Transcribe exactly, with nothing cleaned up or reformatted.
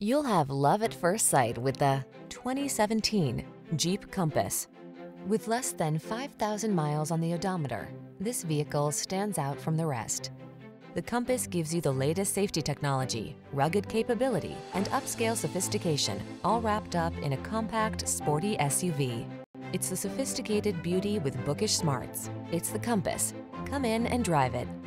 You'll have love at first sight with the twenty seventeen Jeep Compass. With less than five thousand miles on the odometer, this vehicle stands out from the rest. The Compass gives you the latest safety technology, rugged capability, and upscale sophistication, all wrapped up in a compact, sporty S U V. It's the sophisticated beauty with bookish smarts. It's the Compass. Come in and drive it.